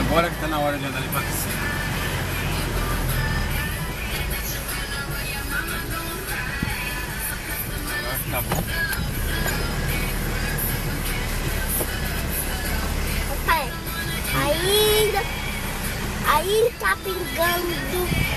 Agora que tá na hora de andar ali pra cima. Agora que tá bom. Papai, ainda tá pingando